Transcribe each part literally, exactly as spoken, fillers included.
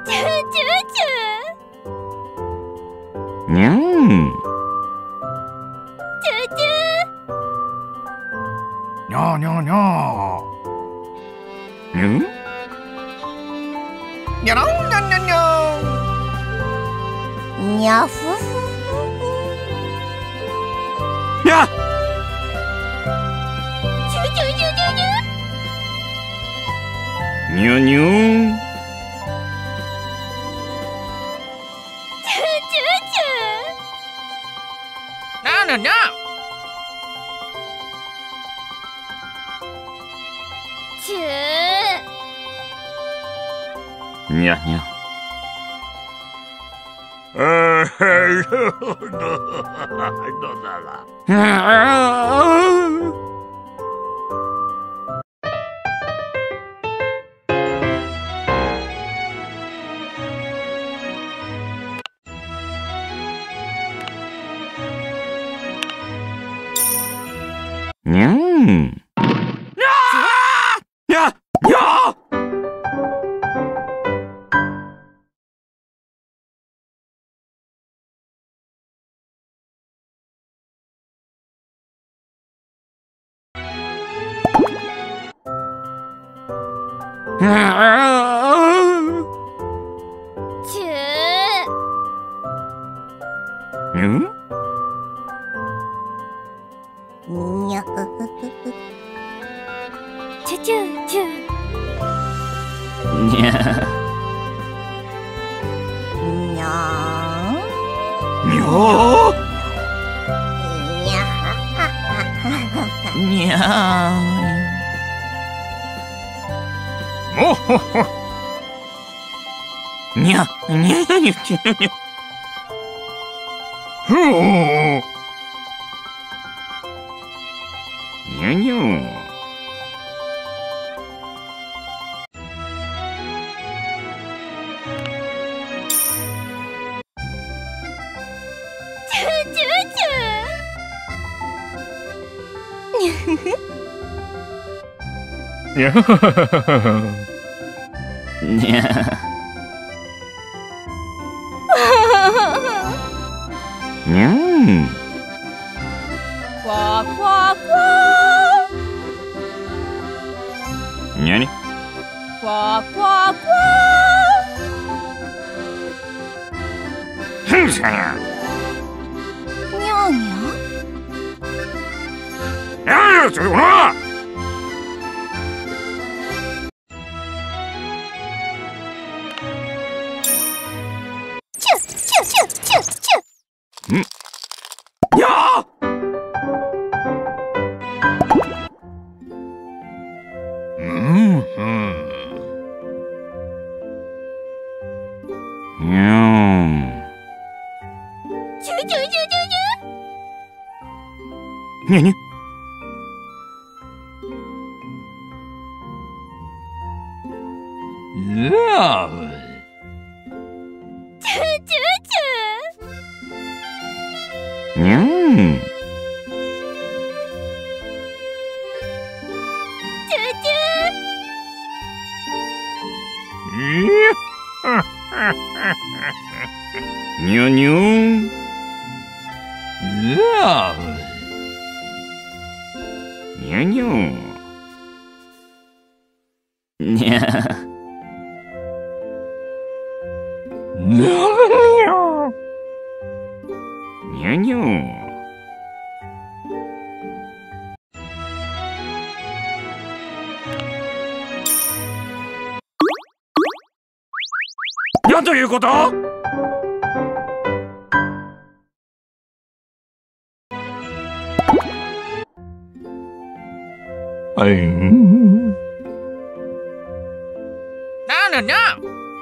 チューチューチュー。 にゃん。 チューチュー。 にゃーにゃーにゃー。 ん？ にゃらんにゃんにゃんにゃん。 にゃふふふ。 にゃ。 チューチューチューチューチュー。 にゅにゅん。 チューチューチュー。 にゃーにゃんにゃん。 チュー。 にゃにゃ。ああ、どうだら。ああ。にゃん。にゃにゃにゃ。 チュー。 ん？ にゃふふふ。チュチュチュ。 にゃ。 にゃにゃ。 にゃははは。 にゃもっほっほ。 にゃにゃにゃにゃにゃ。 ふう。 にゃにゃ。 チューチューチュー。 にゃはははは。 にゃ。にゃん。 呱呱呱。 にゃに。 呱呱呱。 ふんさにゃ。 にゃにゃ。 やあ、それほら。 チュチュチュチュチュ。 ん？やあ。 うんうん。 にゃん。 チュチュチュチュチュ。 にゃにゃ。 いやー。 チュチュチュ。 にゃん。 チュチュ。 いや。 にゅにゅん。 いやー。 にゃにゃ。にゃ。 にゃにゃにゃ。なんということ？ はいん。 ななな。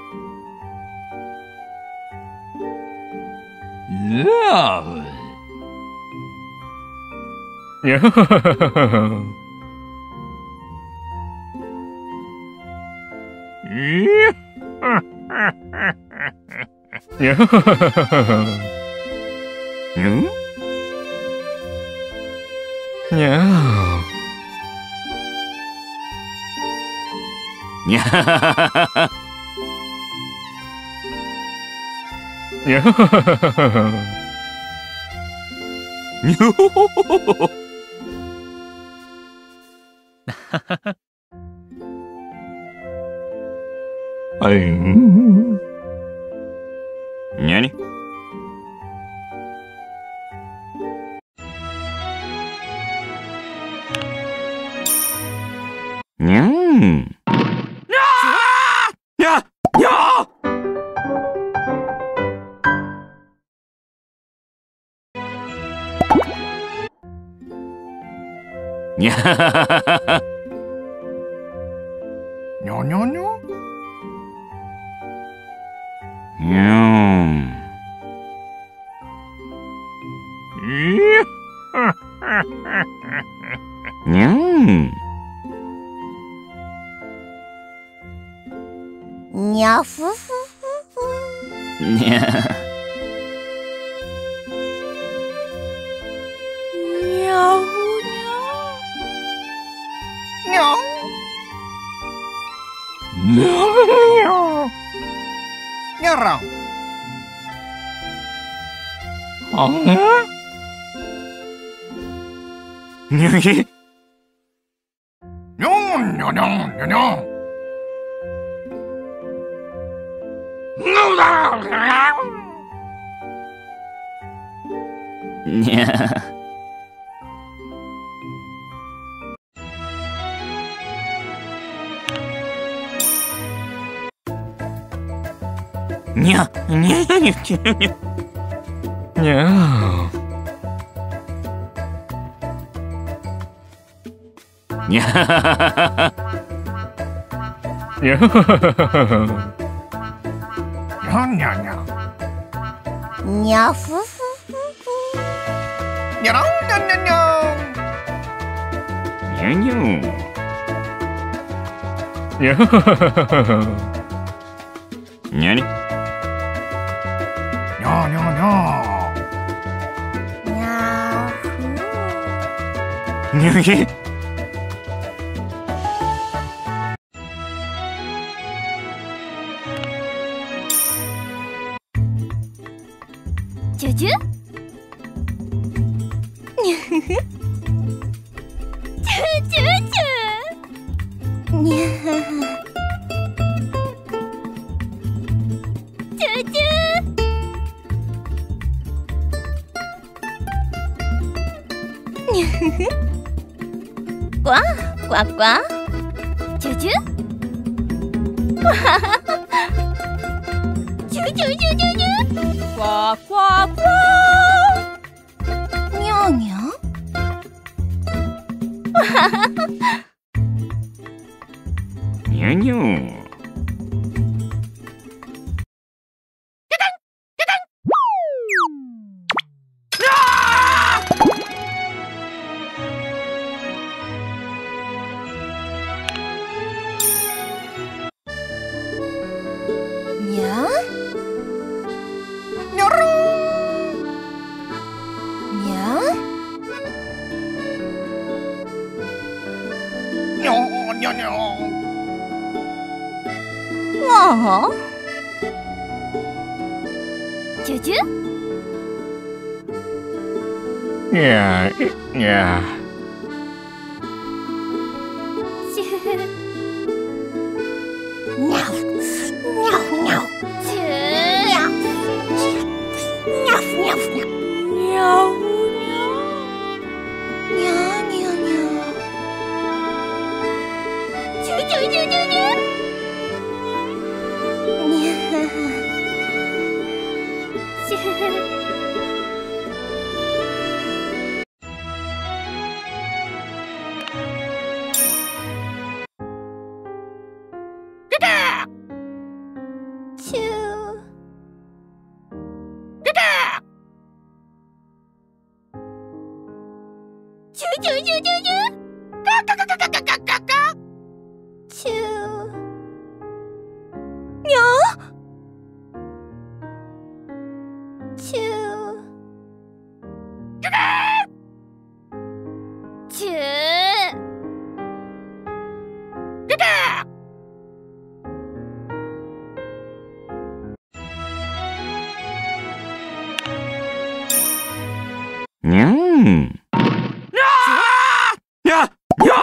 いやー。にゃはははは。いや。にゃはははは。 ん？ にゃー。 にゃはははは。 にゃにょほほほほほ。 あいんにゃに。にゃん。にゃにゃにゃはははは。 にょにょにょにゃん。 いやにゃん。 にゃふふふふ。 にゃ。 にゃふにゃにゃにゃらんあんにゃひ。 にょんにょにょんにょにょんにゃ。にゃにゃにゃにゃにゃにゃ。 にゃにゃはははは。 にゃにゃにゃにゃにゃふふふにゃらんにゃにゃにゃにゃにゃ。 にゃにゃに。 にゃにゃにゃにゃふ。 にゃひ。 チュチュ。にゅふふ。チュチュチュ。にゃはは。チュチュ。にゅふふ。呱呱呱。チュチュ。わははは。チュチュチュチュチュ。呱呱呱。にゃにゃ。わははは。 にゃにゃ。 にゃにゃろにゃにょにょにょわあ。チュチュ。 にゃいにゃシュにゃふにゃふにゃふ。チュにゃにゃふにゃふにゃ。にゃふにゃ。にゃにゃにゃ。チュチュチュチュチュ。にゃシュ。チュー。チュチュチュチュチュ。チュー。にゃ。チュー。チュー。 にゃん。やや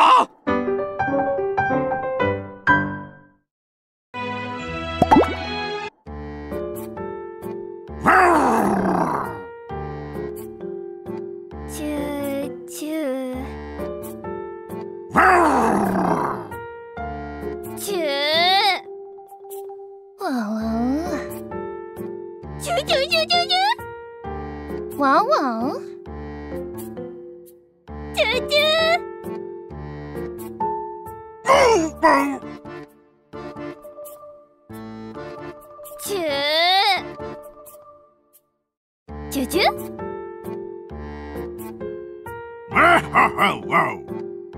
チューチューチューワンワンチューチューチューチューチューワンワンチューチューチューチューチューわははわお。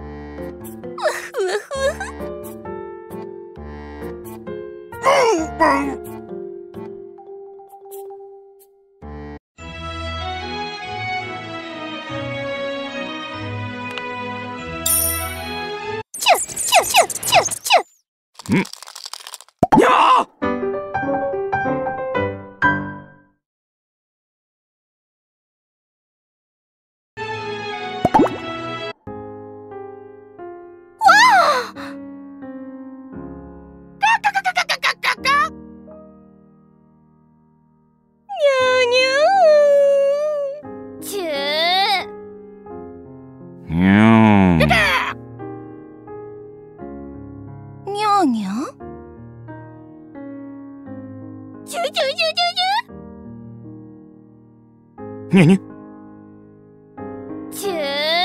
にゃにゃ。 チュー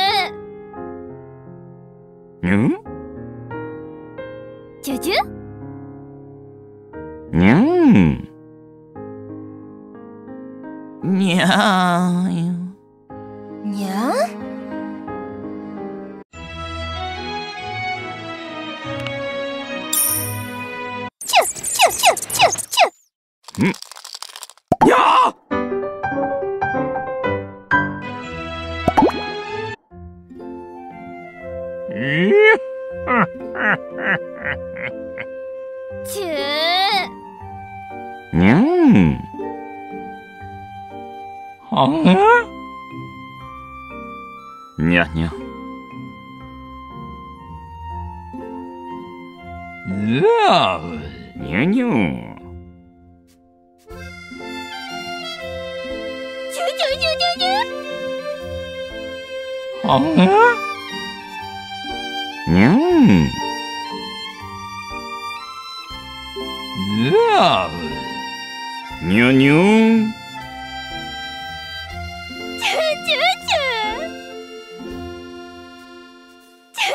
にゃん。 チュチュにゃん。 にゃーん。 にゃんチュチュチュチュチュんやーえチューにゃん。 はにゃにゃ。 ぁうわにゃにゃ。 チュチュチュチュチュはぁにゃん。 うわにゃにゃ。 チュチュチュチュチュチ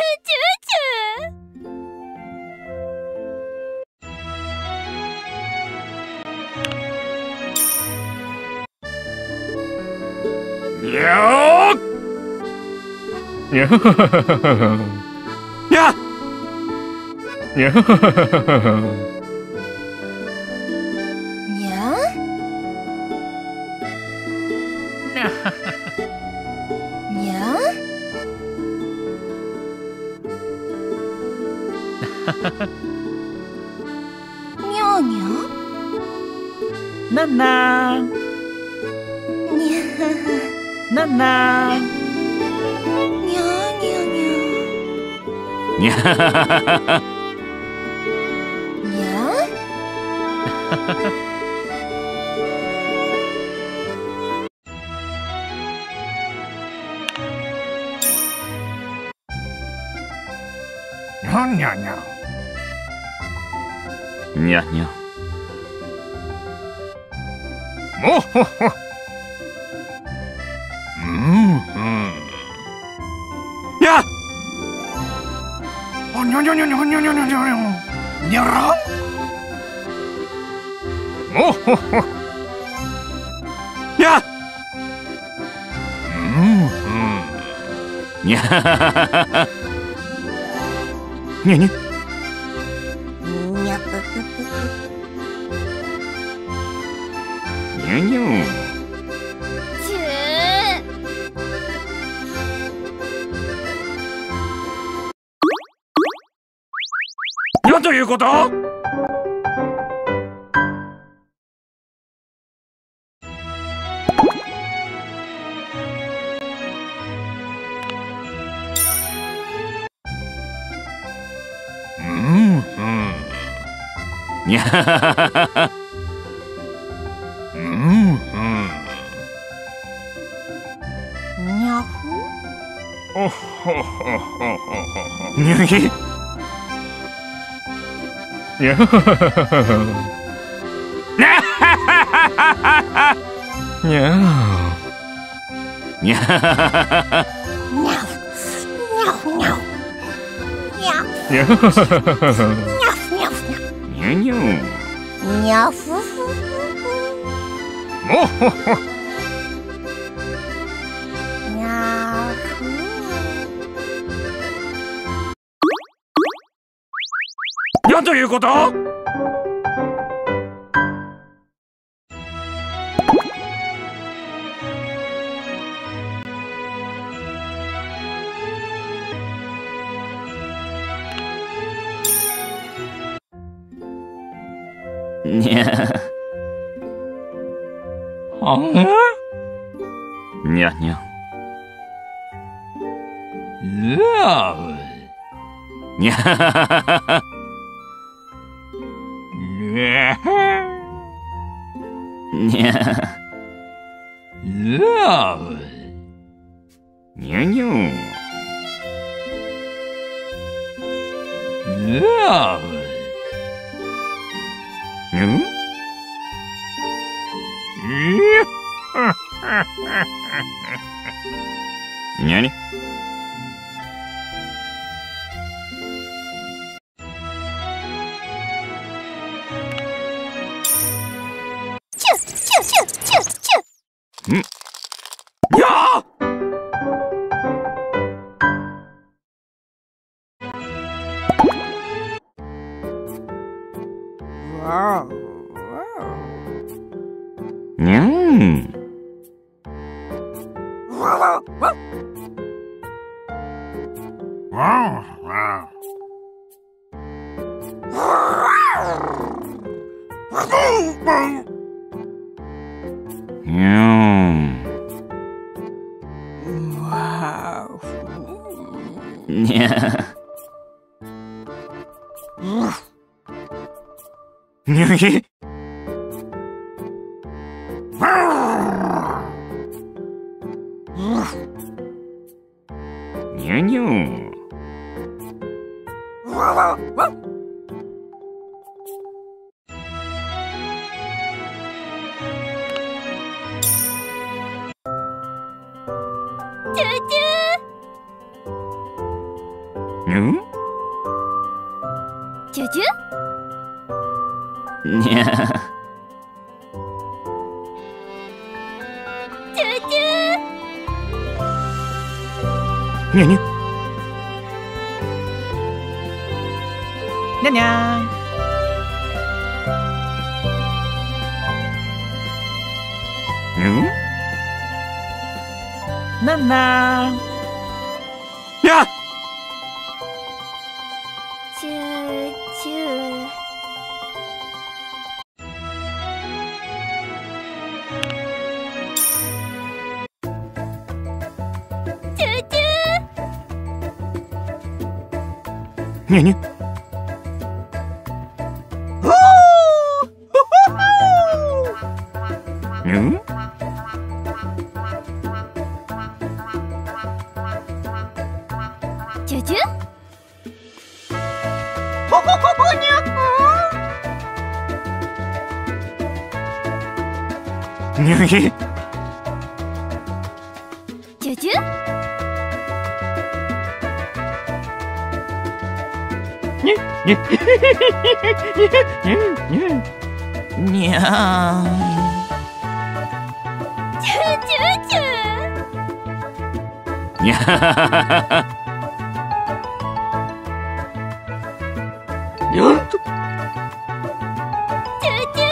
ュにゃー。にゃはははは。や。にゃはははは。 にゃにゃにゃにゃなんなんになんなんにゃにゃににゃはははは。 ゃにゃにゃにゃにゃ。 にゃにゃ。 もほほ。うんうん。 や。 あにゃにゃにゃにゃにゃにゃにゃにゃ。にゃら。もほほ。 や。 うんうん。 にゃはははは。にゃにゃ。 にゃにゃにゃ。 チューなんということ？ うんにゃはははは。 うんにゃふ。 おっほほほほほ。 にゃひにゃはははは。にゃー。にゃはははは。 にゃふ。にゃふにゃふ。にゃ。 にゃはははは。 にゃふにゃふにゃふ。 にゃにゃー。 にゃふふふ。 もほほ。 にゃふ。 なんということ？ にゃあにゃにゃにゃにゃはははは。 にゃにゃにゃにゃにゃにゃんにゃにチュチュチュチュチュ。 やあにゃんわわわわにゃんにゃにゃひにゃにゃわわわチュチにゃんュ。チュチュ。 にゃチュチュ。 にゃにゃにゃにゃにゃんななやチュチュ。チュチュ。 にゃにゃにゃんチュチュ。 にゃひチュチュ。 にゃにゃにゃチュチュチュ。 ーにゃはははは。 やっとチュチ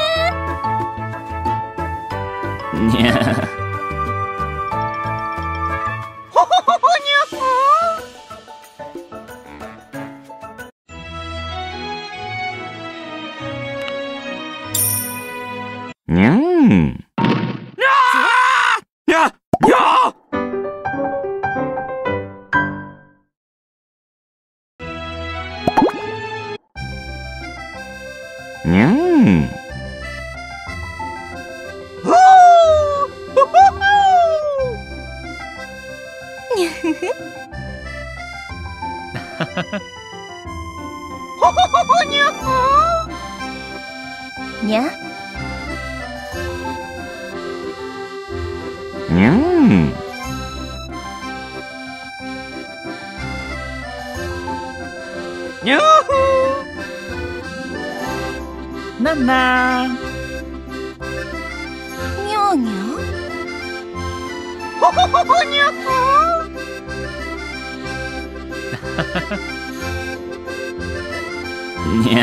ュ。 にゃにゃんややにゃん。 にゃにゃん。 にゃななにゃにゃほほほほにゃにゃ。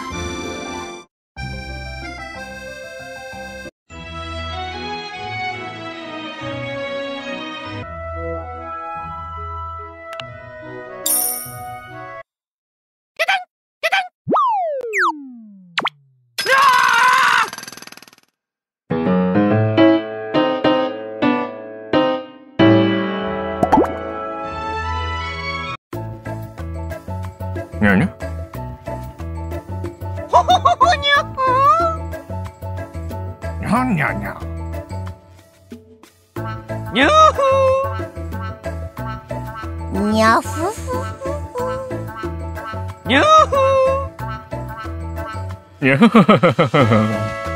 にゃにゃ。 ほほほほにゃにゃにゃにゃにゃにゃふふにゃにゃはははは。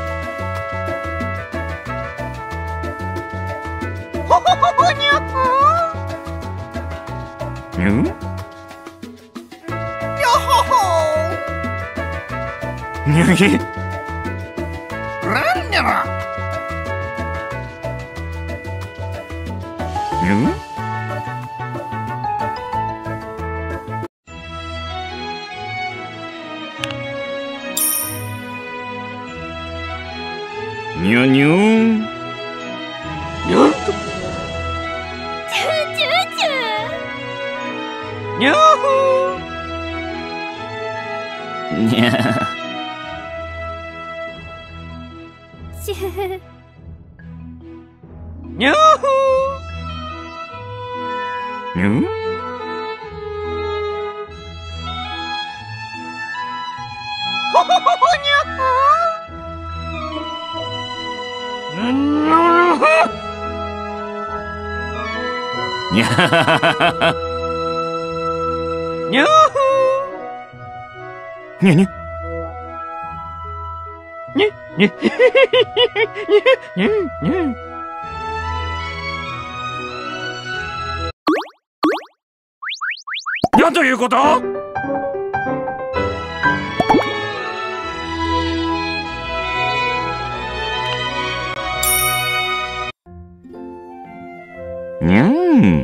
ほほほほにゃにゃん。にゃぎ。 なんにゃらにゃん。にゃにゃん。 にゃチュチュチュにゃにゃ。 チュにゃにゃん。 ほほほほににゃはははは。 にゃにゃにゃ。 ににににになんということ？にゃん。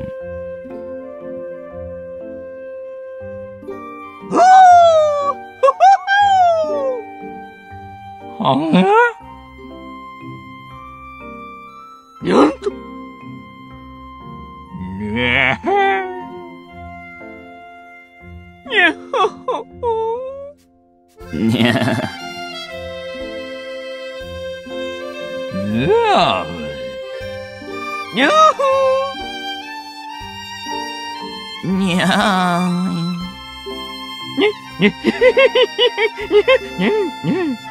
はんやんとにゃにゃほほほにゃ。 にゃにゃにゃーん。 ににににに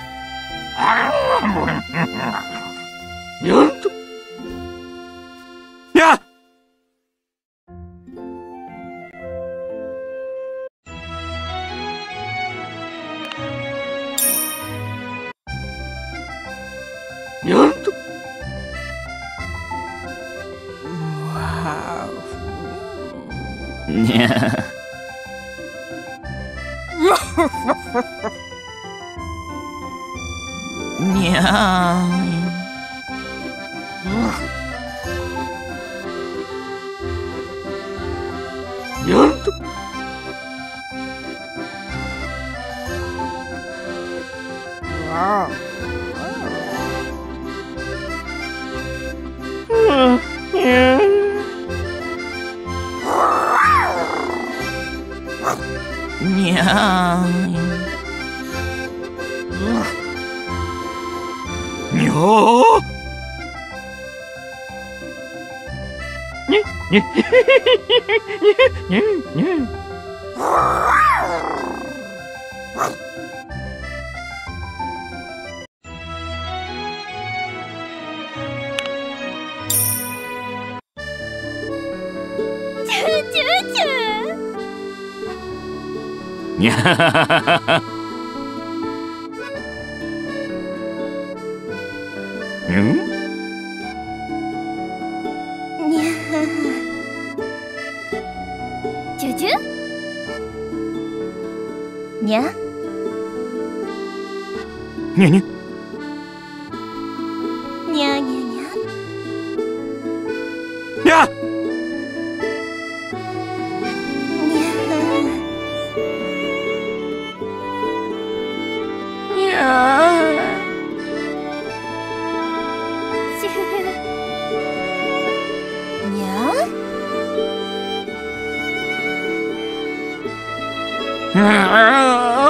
やんとやっ。 やんとにゃ。にゃーん。 やんとにゃーん。 にゃーににににににゃうんにゃチュチュにゃにゃにゃにゃにゃにゃにゃにゃシュにゃにゃ